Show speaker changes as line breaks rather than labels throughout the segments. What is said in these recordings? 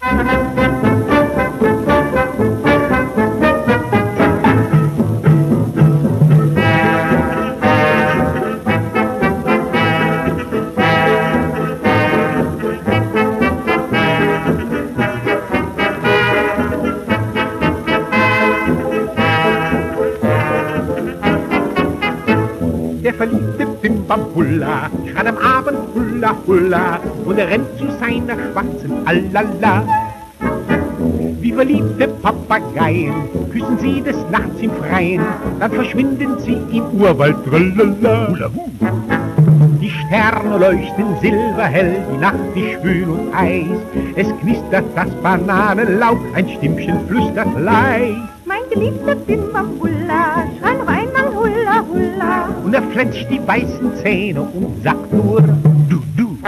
Der verliebte Bimbambulla schreit am Abend Hulla Hulla und er rennt zu seiner schwarzen Alala. Wie verliebte Papageien küssen sie des Nachts im Freien, dann verschwinden sie im Urwald. Tralala. Hula hu. Die Sterne leuchten silberhell, die Nacht ist schwül und heiß. Es knistert das Bananenlaub, ein Stimmchen flüstert leis.
Mein geliebter Bimbambulla, schrei noch einmal Hulla Hulla.
Und er fletscht die weißen Zähne und sagt nur du, du.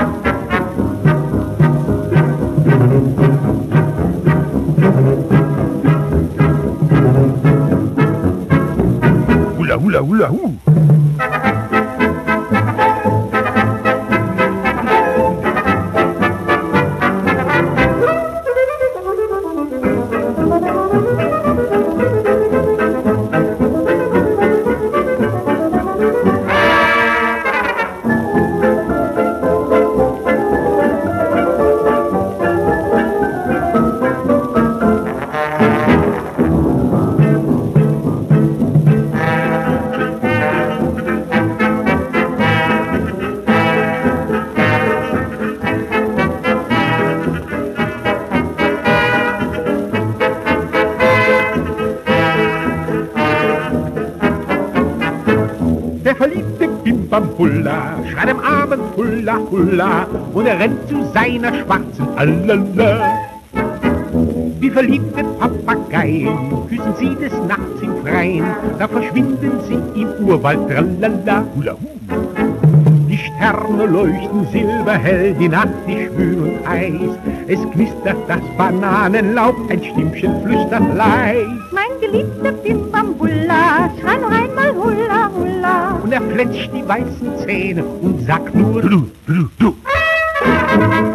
Hula, hula, hula, hu. Der verliebte Bimbambulla schreit am Abend Hulla Hulla und er rennt zu seiner schwarzen Alala. Wie verliebte Papageien küssen sie des Nachts im Freien, da verschwinden sie im Urwald. Tralala. Hula hu. Die Sterne leuchten silberhell, die Nacht ist schwül und heiß. Es knistert das Bananenlaub, ein Stimmchen flüstert leis.
Mein geliebter Bimbambulla, schrei noch einmal Hulla Hulla.
Und er fletscht die weißen Zähne und sagt nur du, du, du.